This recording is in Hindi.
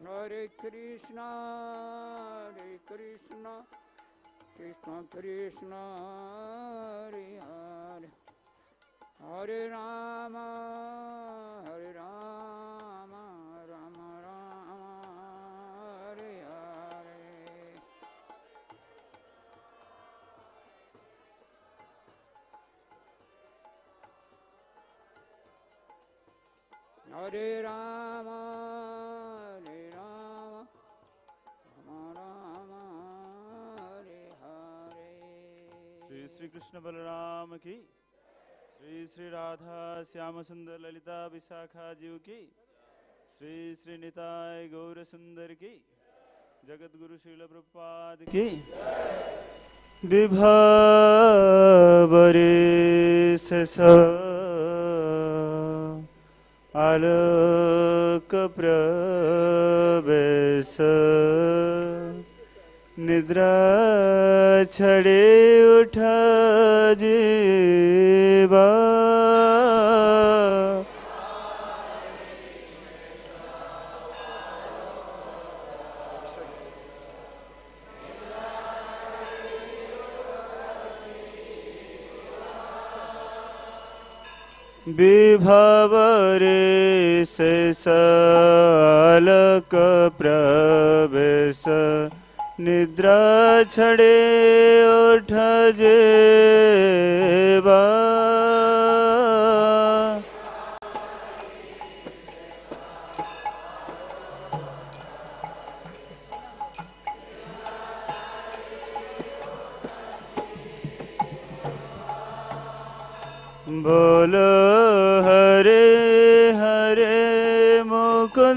Hare Krishna, Krishna Krishna, Hare Hare, Hare Rama, Rama Rama, Hare Hare. Hare Rama, Shri Krishna Balram की, श्री श्री राधा श्याम सुंदर ललिता विशाखा जीव की, श्री श्री निताय गौर सुंदर की, जगत गुरु श्रील प्रभुपाद की। विभावरे सस आलोक प्रवेश निद्रा छड़े उठा जीवा विभावरे से सालक प्रवेश निद्रा छड़े उठ जेवा बोलो हरे हरे मुकुंद